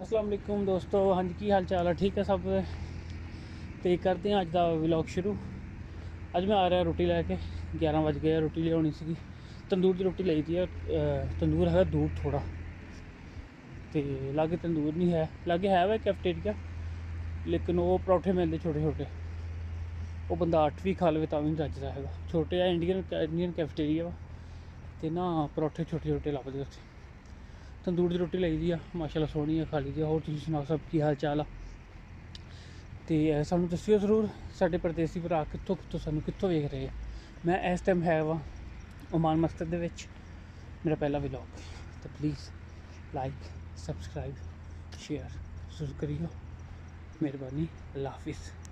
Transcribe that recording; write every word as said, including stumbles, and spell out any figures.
अस्सलाम वालेकुम दोस्तों। हाँ जी, की हाल चाल है? ठीक है सब। तो करते हैं अज का व्लॉग शुरू। अज मैं आ रहा रोटी लैके, ग्यारह बज गए, रोटी लियानी सी। तंदूर की रोटी ली थी। तंदूर है दूर थोड़ा, तो लागे तंदूर नहीं है, लागे है वह कैफेटेरिया, लेकिन वो परौठे मिलते छोटे छोटे। वो बंदा अठ भी खा ले तो भी रजदा है। छोटे है इंडियन इंडियन कैफेटेरिया वा, तो ना परौठे छोटे छोटे लभदे उत्थे। तंदूर की रोटी लाई दी आ, माशाल्लाह सोहनी है, खा ली दी। होर तुसीं सुनाओ, सब की हाल चाल आ? तो सानू दस्सिओ जरूर साडे परदेसी भरा कित्थों कित्थों सानू कित्थों वेख रहे हैं। मैं इस टाइम है वा ओमान मस्कत दे विच, मेरा पहला व्लॉग। तो प्लीज़ लाइक सबसक्राइब शेयर जरूर करियो, मेहरबानी। अल्लाह हाफिज़।